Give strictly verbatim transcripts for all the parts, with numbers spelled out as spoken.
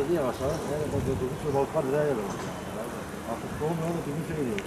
geldi yavaş yavaş. Yani bu durmuş balıklar buraya geldi. Artık soğuk yolda durmuş geliyor.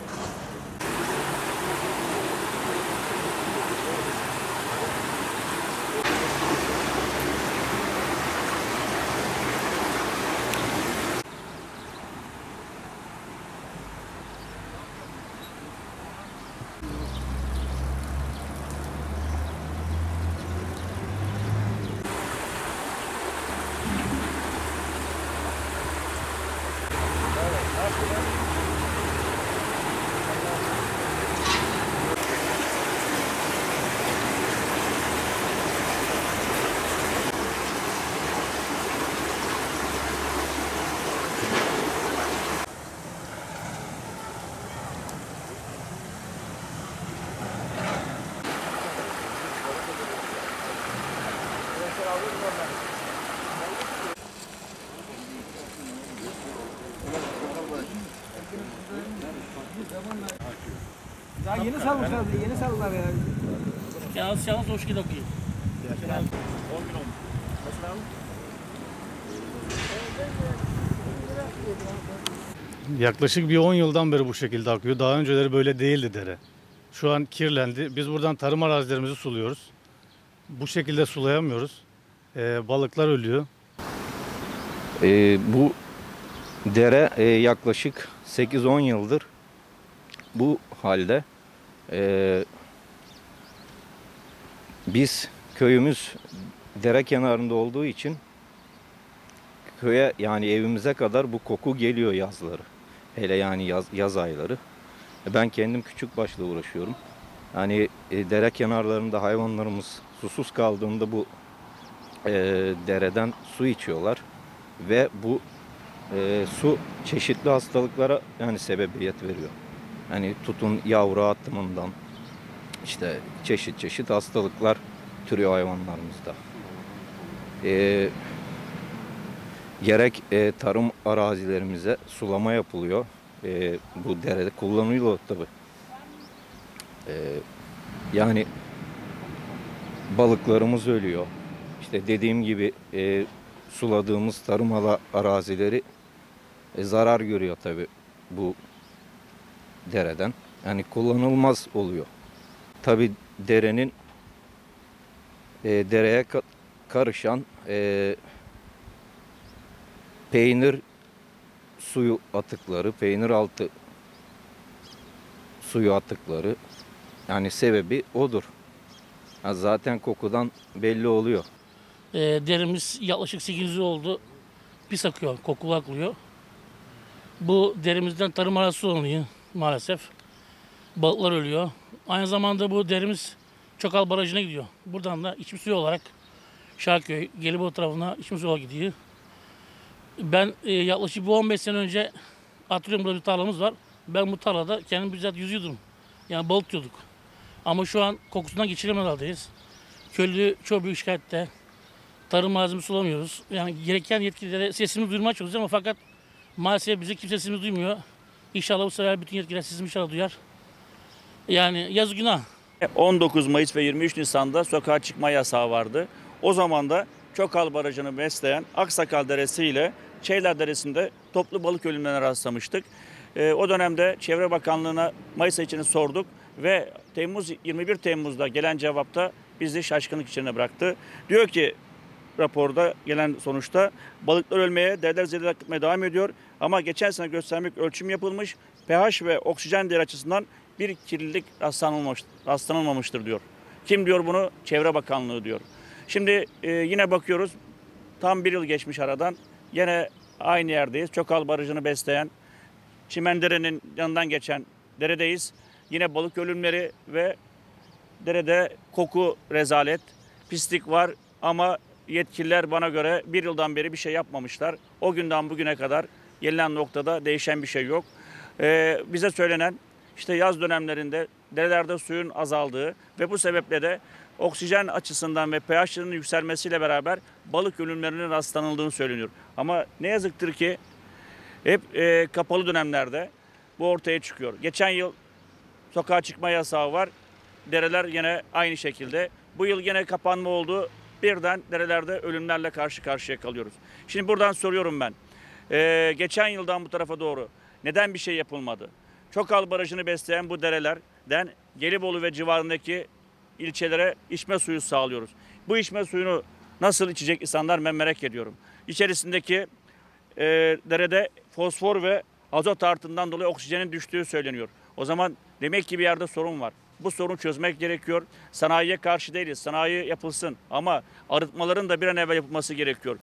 Daha yeni salmışlar, yeni saldılar ya. Yalnız yalnız hoş geldin. on gün olmuş. Nasıl abi? Yaklaşık bir on yıldan beri bu şekilde akıyor. Daha önceleri böyle değildi dere. Şu an kirlendi. Biz buradan tarım arazilerimizi suluyoruz. Bu şekilde sulayamıyoruz. Ee, balıklar ölüyor. Ee, bu dere e, yaklaşık sekiz on yıldır bu halde. Ee, biz köyümüz dere kenarında olduğu için köye yani evimize kadar bu koku geliyor yazları. Hele yani yaz, yaz ayları. Ben kendim küçük başla uğraşıyorum. Yani e, dere kenarlarında hayvanlarımız susuz kaldığında bu e, dereden su içiyorlar ve bu e, su çeşitli hastalıklara yani sebebiyet veriyor. Hani tutun yavru atımından işte çeşit çeşit hastalıklar türüyor hayvanlarımızda. E, gerek e, tarım arazilerimize sulama yapılıyor. E, bu derede kullanılıyor tabii. E, yani balıklarımız ölüyor. İşte dediğim gibi e, suladığımız tarım ala arazileri e, zarar görüyor tabii bu dereden. Yani kullanılmaz oluyor. Tabii derenin e, dereye ka karışan e, peynir suyu atıkları, peynir altı suyu atıkları yani sebebi odur. Yani zaten kokudan belli oluyor. E, derimiz yaklaşık sekiz yıl oldu. Pis akıyor, kokulu akıyor. Bu derimizden tarım arazisi oluyor maalesef. Balıklar ölüyor. Aynı zamanda bu derimiz Çokal Barajı'na gidiyor. Buradan da içme suyu olarak Şarköy, Gelibolu tarafına içme suyu olarak gidiyor. Ben e, yaklaşık bir on beş sene önce hatırlıyorum, burada bir tarlamız var. Ben bu tarlada kendim bizzat yüzüyordum. Yani balık tutuyorduk. Ama şu an kokusundan geçiremez haldeyiz. Köylü çok büyük şikayette. Tarım malzemesi sulamıyoruz. Yani gereken yetkililere sesimizi duyurmaya çalışıyoruz ama fakat maalesef bize kimse sesimizi duymuyor. İnşallah bu sefer bütün yetkililer sesimizi inşallah duyar. Yani yazık günah. on dokuz Mayıs ve yirmi üç Nisan'da sokağa çıkma yasağı vardı. O zaman da Çokal Barajı'nı besleyen Aksakal Deresi ile Çeyler Deresi'nde toplu balık ölümlerine rastlamıştık. E, o dönemde Çevre Bakanlığı'na Mayıs ayı sorduk ve Temmuz yirmi bir Temmuz'da gelen cevapta bizi şaşkınlık içine bıraktı. Diyor ki raporda gelen sonuçta balıklar ölmeye, dereler zehirler akıtmaya devam ediyor. Ama geçen sene göstermek ölçüm yapılmış. pH ve oksijen değeri açısından bir kirlilik rastlanılmamış, rastlanılmamıştır diyor. Kim diyor bunu? Çevre Bakanlığı diyor. Şimdi e, yine bakıyoruz. Tam bir yıl geçmiş aradan. Yine aynı yerdeyiz. Çokal Barajı'nı besleyen, Çimendere'nin yanından geçen deredeyiz. Yine balık ölümleri ve derede koku rezalet, pislik var ama yetkililer bana göre bir yıldan beri bir şey yapmamışlar. O günden bugüne kadar gelinen noktada değişen bir şey yok. Ee, bize söylenen işte yaz dönemlerinde derelerde suyun azaldığı ve bu sebeple de oksijen açısından ve pH'ının yükselmesiyle beraber balık ölümlerinin rastlanıldığını söyleniyor. Ama ne yazıktır ki hep e, kapalı dönemlerde bu ortaya çıkıyor. Geçen yıl sokağa çıkma yasağı var. Dereler yine aynı şekilde. Bu yıl yine kapanma oldu. Birden derelerde ölümlerle karşı karşıya kalıyoruz. Şimdi buradan soruyorum ben. Ee, geçen yıldan bu tarafa doğru neden bir şey yapılmadı? Çokal Barajı'nı besleyen bu derelerden Gelibolu ve civarındaki ilçelere içme suyu sağlıyoruz. Bu içme suyunu nasıl içecek insanlar ben merak ediyorum. İçerisindeki e, derede fosfor ve azot artığından dolayı oksijenin düştüğü söyleniyor. O zaman demek ki bir yerde sorun var. Bu sorunu çözmek gerekiyor. Sanayiye karşı değiliz. Sanayi yapılsın ama arıtmaların da bir an evvel yapılması gerekiyor.